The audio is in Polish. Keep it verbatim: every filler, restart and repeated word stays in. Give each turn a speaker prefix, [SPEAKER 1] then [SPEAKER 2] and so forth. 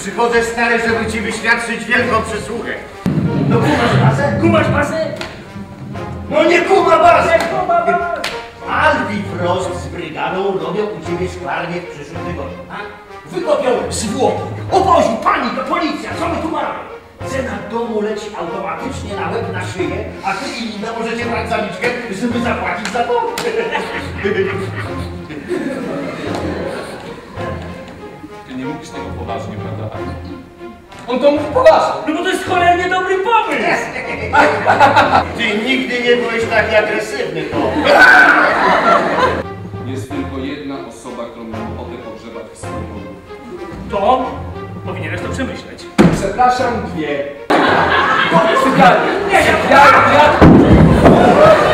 [SPEAKER 1] Przychodzę, stary, żeby ci wyświadczyć wielką przysługę.
[SPEAKER 2] No kumasz bazę?
[SPEAKER 3] Kumasz bazę?
[SPEAKER 2] No nie kuma bazę!
[SPEAKER 3] Kuma bazę!
[SPEAKER 2] Albi Frost z brygadą robią u ciebie szklarnię w przyszłym tygodniu, tak? Wykopią zwłoki, obozi, panika, policja, co my tu mamy? Cena domu leci automatycznie na łeb, na szyję, a ty i Linda możecie brać zaliczkę, żeby zapłacić za dom.
[SPEAKER 4] Ty nie mówisz tego poważnie, prawda? On to mówi poważnie.
[SPEAKER 3] No bo to jest cholernie dobry pomysł!
[SPEAKER 1] Ty nigdy nie byłeś taki agresywny, to.
[SPEAKER 4] Jest tylko jedna osoba, którą mam ochotę pogrzebać w swoim domu.
[SPEAKER 3] To powinieneś to przemyśleć.
[SPEAKER 4] Przepraszam, dwie. Sypialnie. Nie, ja, ja, ja.